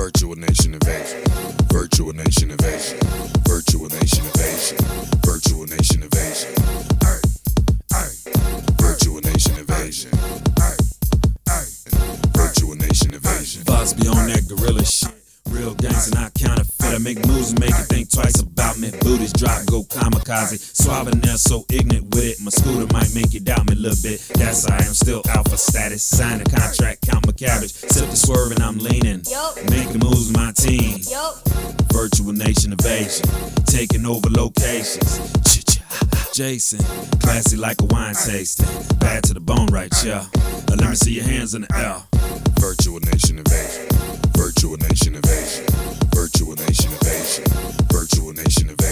Virtual Nation Invasion. Virtual Nation Invasion. Virtual Nation Invasion. Virtual Nation Invasion. Virtual Nation Invasion. Virtual Nation Invasion. Thoughts be on that gorilla shit. Real gangsta, not counterfeit. I make moves and make you think twice about me. Booties drop, go kamikaze. Suave there, so ignorant with it. My scooter might make you doubt me a little bit. That's I am still alpha status. Sign the contract, count my cabbage. Sip the swerve and I'm leaning. Making moves with my team. Virtual Nation Invasion. Taking over locations. Jason, classy like a wine tasting. Bad to the bone right, yeah. Let me see your hands in the air. Virtual Nation Invasion. Virtual Nation Invasion. Virtual Nation Invasion. Virtual Nation Invasion.